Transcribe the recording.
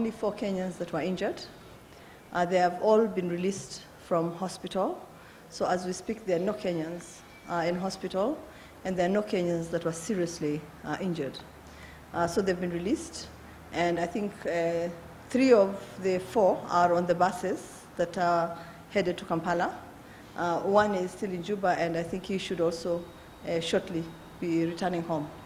only 4 Kenyans that were injured. They have all been released from hospital. So as we speak, there are no Kenyans in hospital, and there are no Kenyans that were seriously injured. So they've been released, and I think 3 of the 4 are on the buses that are headed to Kampala. One is still in Juba, and I think he should also shortly be returning home.